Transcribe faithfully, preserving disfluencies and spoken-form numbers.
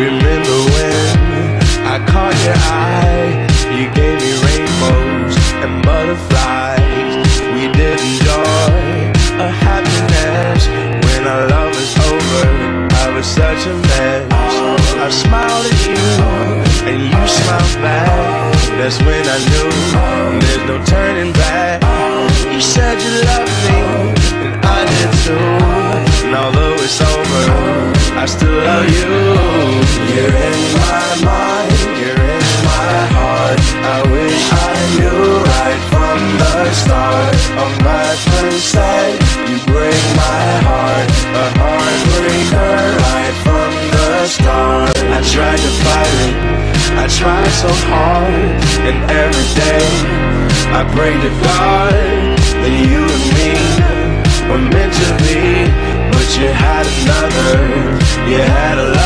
Remember when I caught your eye? You gave me rainbows and butterflies. We did enjoy a happiness. When our love was over, I was such a mess. I smiled at you and you smiled back. That's when I knew there's no turning back. You said you loved me and I did too. And although it's over, I still love you. You're in my mind, you're in my heart. I wish I knew right from the start. Of my first sight, you break my heart. A heartbreaker right from the start. I tried to fight it, I tried so hard. And every day I pray to God that you and me were meant to be. But you had another, you had a